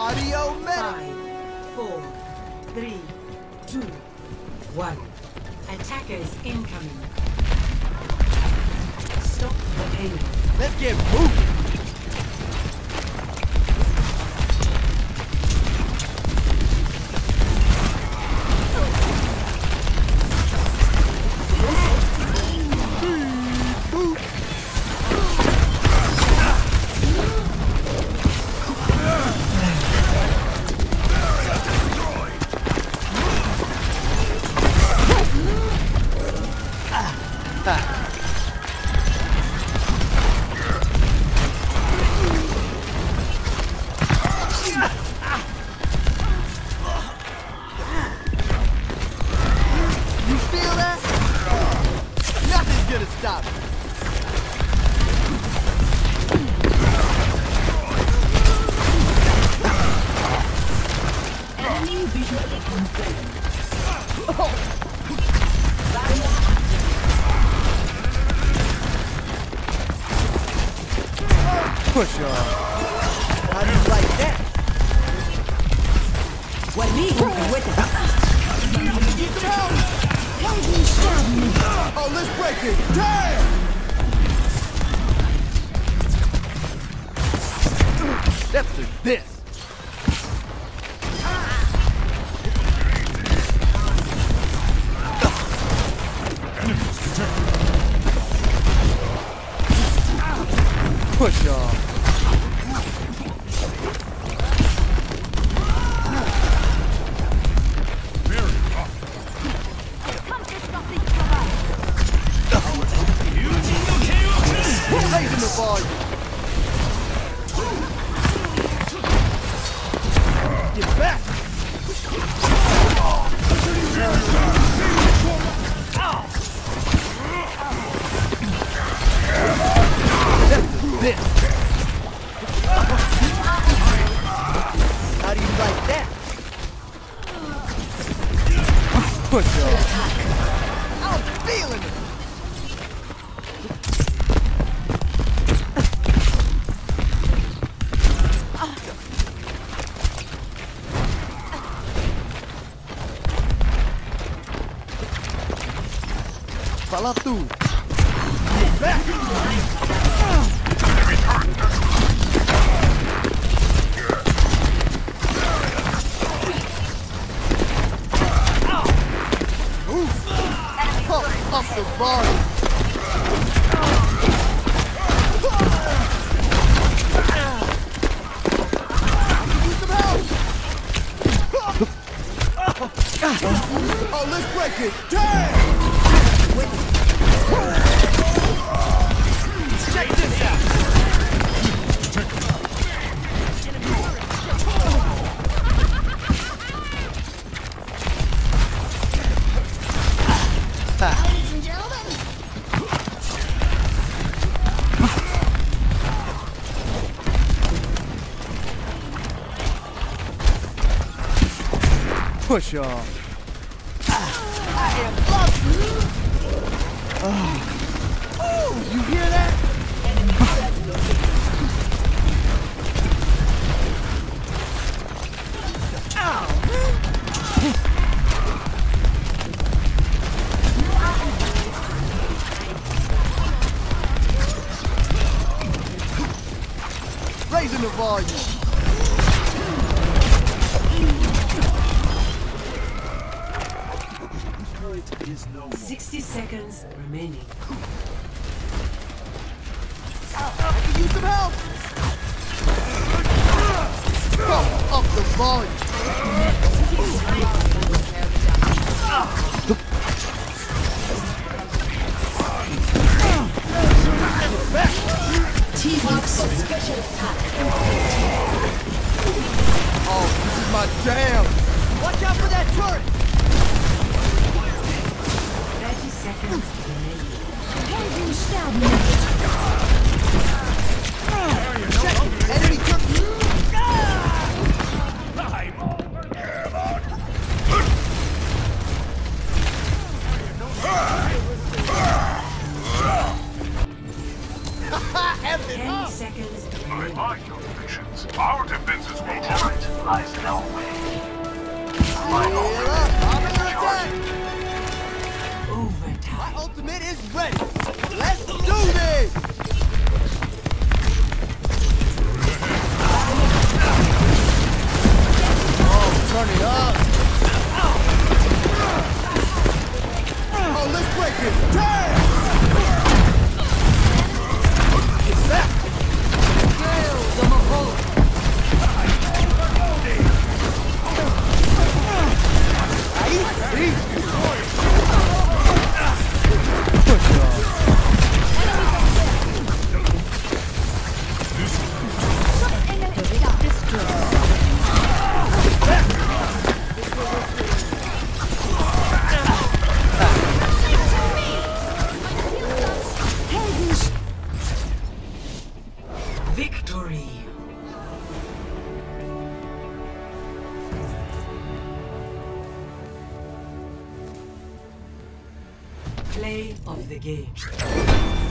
Audio medic! 5, 4, 3, 2, 1. Attackers incoming. Stop the payload. Let's get moving! Push on. How do you like that? What me with it? Need some help! Why did you stab me? Oh, let's break it! Damn! Let's do this. Push off. Raising the volume. Get back. This. How do you like that? Push off. I'm feeling it. Fala tu. Get back. Up the body. Need some help. Oh, let's break it. Damn! Check this out. Push off. I am up. Oh, you hear that? Raising the volume. 60 seconds remaining. I can use some help. Up the volume. T-Box special attack. Oh, this is my jam. Watch out for that turret. 30 seconds remaining. Why did you stab me? Check it. Enemy turret. lies no way. Heal up. I'm under attack. My Overtime. ultimate is ready. Let's do this. Oh, turn it up. Oh, let's break it. Damn! It's that. Victory. Play of the game.